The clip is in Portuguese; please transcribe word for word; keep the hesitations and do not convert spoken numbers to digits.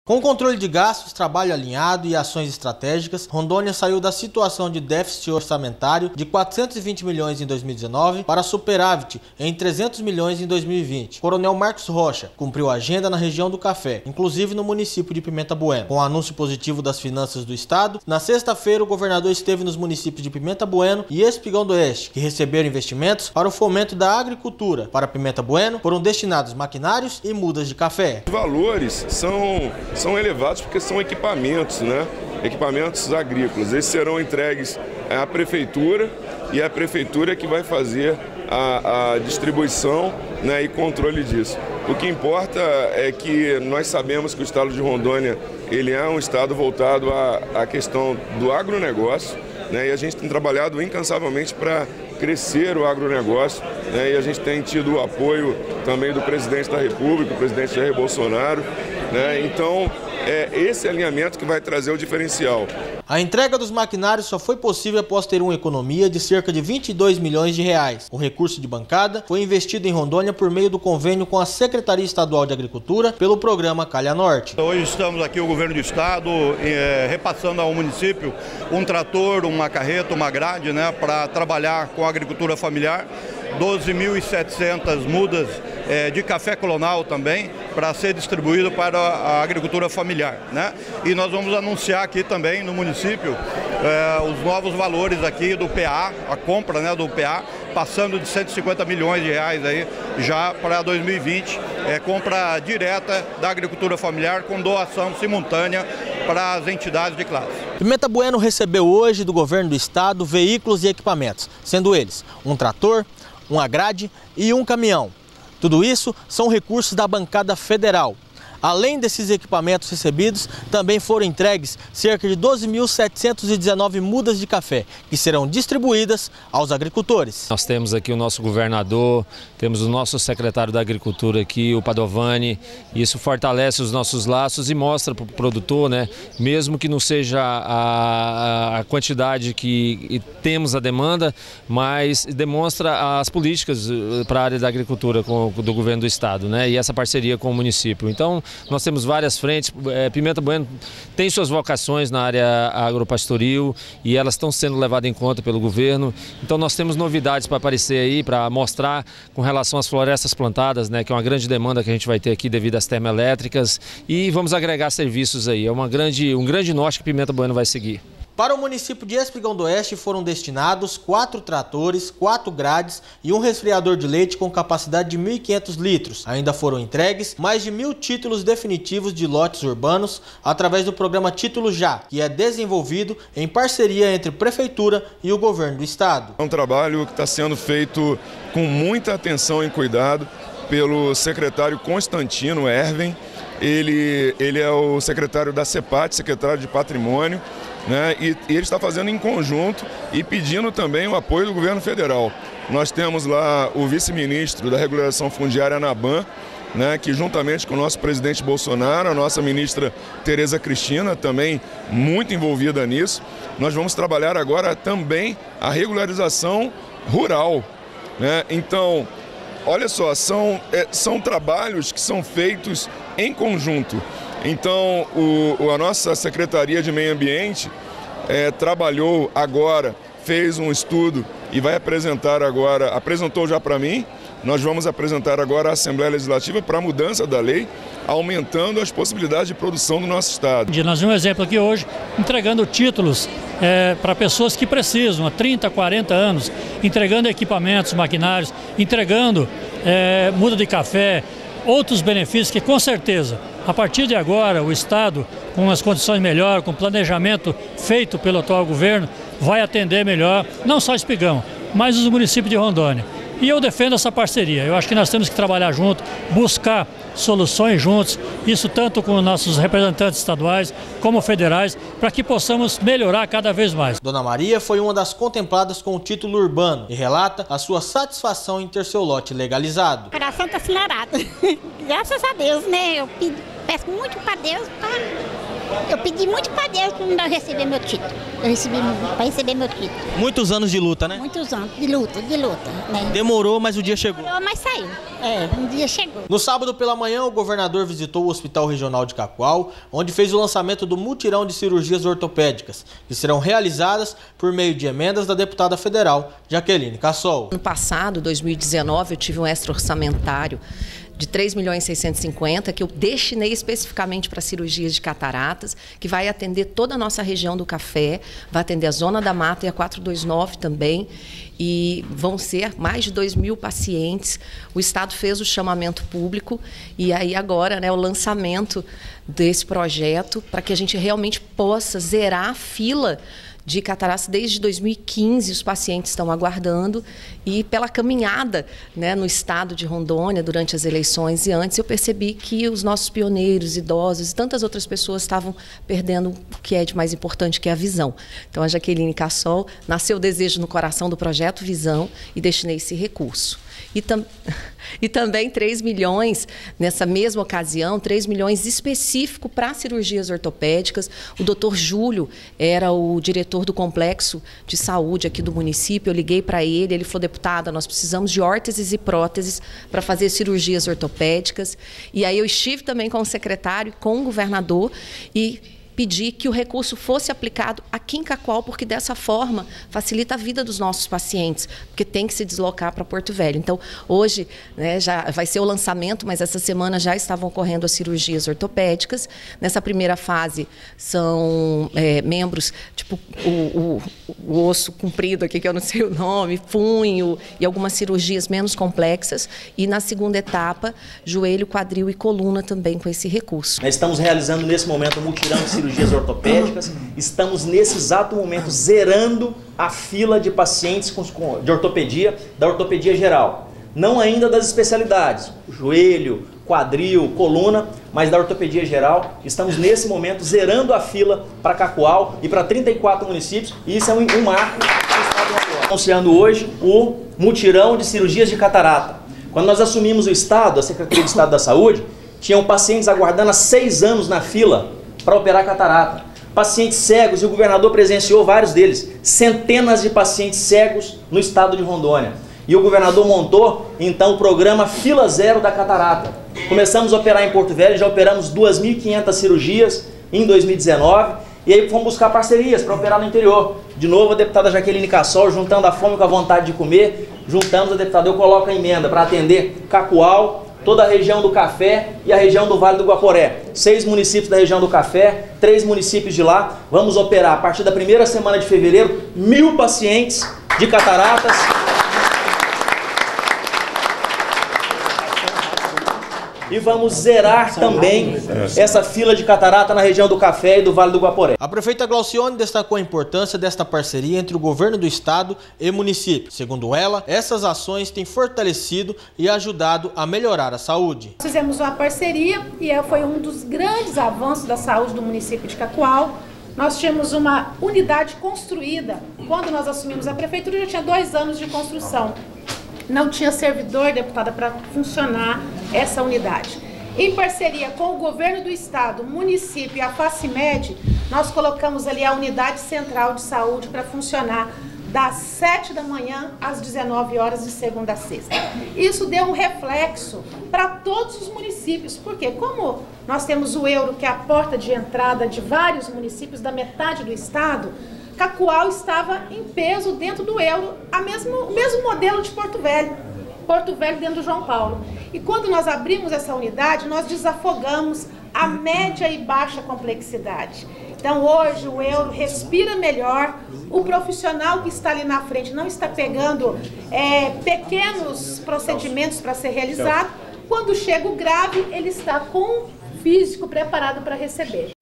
Com controle de gastos, trabalho alinhado e ações estratégicas, Rondônia saiu da situação de déficit orçamentário de quatrocentos e vinte milhões em dois mil e dezenove para superávit em trezentos milhões em dois mil e vinte. Coronel Marcos Rocha cumpriu a agenda na região do Café, inclusive no município de Pimenta Bueno. Com o anúncio positivo das finanças do estado, na sexta-feira o governador esteve nos municípios de Pimenta Bueno e Espigão do Oeste, que receberam investimentos para o fomento da agricultura. Para Pimenta Bueno foram destinados maquinários e mudas de café. Os valores são são elevados porque são equipamentos, né? Equipamentos agrícolas. Esses serão entregues à prefeitura e a prefeitura é que vai fazer a, a distribuição, né, e controle disso. O que importa é que nós sabemos que o estado de Rondônia ele é um estado voltado à, à questão do agronegócio, né, e a gente tem trabalhado incansavelmente para crescer o agronegócio, né, e a gente tem tido o apoio também do presidente da República, o presidente Jair Bolsonaro, né, então é esse alinhamento que vai trazer o diferencial. A entrega dos maquinários só foi possível após ter uma economia de cerca de vinte e dois milhões de reais. O recurso de bancada foi investido em Rondônia por meio do convênio com a Secretaria Estadual de Agricultura pelo programa Calha Norte. Hoje estamos aqui, o governo do estado, é, repassando ao município um trator, uma carreta, uma grade, né, para trabalhar com a agricultura familiar. doze mil e setecentas mudas é, de café colonal também, para ser distribuído para a agricultura familiar, né? E nós vamos anunciar aqui também no município é, os novos valores aqui do P A, a compra, né, do P A, passando de cento e cinquenta milhões de reais aí já para dois mil e vinte, é, compra direta da agricultura familiar com doação simultânea para as entidades de classe. Pimenta Bueno recebeu hoje do governo do estado veículos e equipamentos, sendo eles um trator, uma grade e um caminhão. Tudo isso são recursos da bancada federal. Além desses equipamentos recebidos, também foram entregues cerca de doze mil setecentas e dezenove mudas de café, que serão distribuídas aos agricultores. Nós temos aqui o nosso governador, temos o nosso secretário da Agricultura aqui, o Padovani. Isso fortalece os nossos laços e mostra para o produtor, né, mesmo que não seja a, a quantidade que temos a demanda, mas demonstra as políticas para a área da agricultura com, do governo do estado, né, e essa parceria com o município. Então, nós temos várias frentes. Pimenta Bueno tem suas vocações na área agropastoril e elas estão sendo levadas em conta pelo governo. Então nós temos novidades para aparecer aí, para mostrar com relação às florestas plantadas, né, que é uma grande demanda que a gente vai ter aqui devido às termoelétricas, e vamos agregar serviços aí. É uma grande, um grande norte que Pimenta Bueno vai seguir. Para o município de Espigão do Oeste foram destinados quatro tratores, quatro grades e um resfriador de leite com capacidade de mil e quinhentos litros. Ainda foram entregues mais de mil títulos definitivos de lotes urbanos através do programa Título Já, que é desenvolvido em parceria entre Prefeitura e o governo do estado. É um trabalho que está sendo feito com muita atenção e cuidado pelo secretário Constantino Erven. Ele, ele é o secretário da CEPAT, secretário de Patrimônio, né, e, e ele está fazendo em conjunto e pedindo também o apoio do governo federal. Nós temos lá o vice-ministro da Regulação Fundiária, Anaban, né, que juntamente com o nosso presidente Bolsonaro, a nossa ministra Tereza Cristina, também muito envolvida nisso. Nós vamos trabalhar agora também a regularização rural, né? Então, olha só, são, é, são trabalhos que são feitos em conjunto. Então, o, a nossa Secretaria de Meio Ambiente é, trabalhou agora, fez um estudo e vai apresentar agora, apresentou já para mim, nós vamos apresentar agora à Assembleia Legislativa para a mudança da lei, aumentando as possibilidades de produção do nosso estado. Nós vimos um exemplo aqui hoje, entregando títulos é, para pessoas que precisam, há trinta, quarenta anos, entregando equipamentos, maquinários, entregando é, muda de café, outros benefícios que com certeza, a partir de agora, o estado, com as condições melhores, com planejamento feito pelo atual governo, vai atender melhor, não só Espigão, mas os municípios de Rondônia. E eu defendo essa parceria. Eu acho que nós temos que trabalhar junto, buscar soluções juntos, isso tanto com nossos representantes estaduais como federais, para que possamos melhorar cada vez mais. Dona Maria foi uma das contempladas com o título urbano e relata a sua satisfação em ter seu lote legalizado. O coração está acelerado. Graças a Deus, né? Eu peço muito para Deus, pra... eu pedi muito para Deus para receber meu título, para receber, receber meu título. Muitos anos de luta, né? Muitos anos de luta, de luta, né? Demorou, mas o dia chegou. Demorou, mas saiu. É, um dia chegou. No sábado pela manhã, o governador visitou o Hospital Regional de Cacoal, onde fez o lançamento do mutirão de cirurgias ortopédicas, que serão realizadas por meio de emendas da deputada federal Jaqueline Cassol. No passado, dois mil e dezenove, eu tive um extra orçamentário de três milhões e seiscentos e cinquenta, que eu destinei especificamente para cirurgias de cataratas, que vai atender toda a nossa região do Café, vai atender a Zona da Mata e a quatrocentos e vinte e nove também, e vão ser mais de dois mil pacientes. O Estado fez o chamamento público e aí agora, né, o lançamento desse projeto para que a gente realmente possa zerar a fila de cataratas. Desde dois mil e quinze os pacientes estão aguardando, e pela caminhada, né, no estado de Rondônia durante as eleições e antes, eu percebi que os nossos pioneiros, idosos e tantas outras pessoas estavam perdendo o que é de mais importante, que é a visão. Então a Jaqueline Cassol, nasceu o desejo no coração do projeto Visão e destinei esse recurso. E, tam e também três milhões, nessa mesma ocasião, três milhões específico para cirurgias ortopédicas. O doutor Júlio era o diretor do complexo de saúde aqui do município. Eu liguei para ele, ele falou: deputada, nós precisamos de órteses e próteses para fazer cirurgias ortopédicas. E aí eu estive também com o secretário, com o governador, e pedi que o recurso fosse aplicado aqui em Cacoal, porque dessa forma facilita a vida dos nossos pacientes, porque tem que se deslocar para Porto Velho. Então, hoje, né, já vai ser o lançamento, mas essa semana já estavam ocorrendo as cirurgias ortopédicas. Nessa primeira fase, são é, membros, tipo o, o, o osso comprido aqui, que eu não sei o nome, punho e algumas cirurgias menos complexas. E na segunda etapa, joelho, quadril e coluna também com esse recurso. Nós estamos realizando nesse momento um mutirão de cirurgia cirurgias ortopédicas, estamos nesse exato momento zerando a fila de pacientes com, de ortopedia, da ortopedia geral. Não ainda das especialidades, joelho, quadril, coluna, mas da ortopedia geral. Estamos nesse momento zerando a fila para Cacoal e para trinta e quatro municípios, e isso é um, um marco do estado do Cacoal. Anunciando hoje o mutirão de cirurgias de catarata. Quando nós assumimos o estado, a Secretaria de Estado da Saúde, tinham pacientes aguardando há seis anos na fila para operar catarata. Pacientes cegos, e o governador presenciou vários deles, centenas de pacientes cegos no estado de Rondônia. E o governador montou, então, o programa Fila Zero da Catarata. Começamos a operar em Porto Velho, já operamos duas mil e quinhentas cirurgias em dois mil e dezenove, e aí fomos buscar parcerias para operar no interior. De novo, a deputada Jaqueline Cassol, juntando a fome com a vontade de comer, juntamos a deputada, eu coloco a emenda para atender Cacoal, toda a região do Café e a região do Vale do Guaporé. Seis municípios da região do Café, três municípios de lá. Vamos operar, a partir da primeira semana de fevereiro, mil pacientes de cataratas. E vamos zerar também essa fila de catarata na região do Café e do Vale do Guaporé. A prefeita Glaucione destacou a importância desta parceria entre o governo do estado e município. Segundo ela, essas ações têm fortalecido e ajudado a melhorar a saúde. Fizemos uma parceria e foi um dos grandes avanços da saúde do município de Cacoal. Nós tínhamos uma unidade construída. Quando nós assumimos a prefeitura, já tinha dois anos de construção. Não tinha servidor, deputada, para funcionar essa unidade. Em parceria com o governo do estado, o município e a Facimed, nós colocamos ali a unidade central de saúde para funcionar das sete da manhã às dezenove horas de segunda a sexta. Isso deu um reflexo para todos os municípios, porque como nós temos o euro, que é a porta de entrada de vários municípios da metade do estado, Cacoal estava em peso dentro do euro, a mesmo, o mesmo modelo de Porto Velho, Porto Velho dentro do João Paulo. E quando nós abrimos essa unidade, nós desafogamos a média e baixa complexidade. Então hoje o euro respira melhor, o profissional que está ali na frente não está pegando é, pequenos procedimentos para ser realizado. Quando chega o grave, ele está com o físico preparado para receber.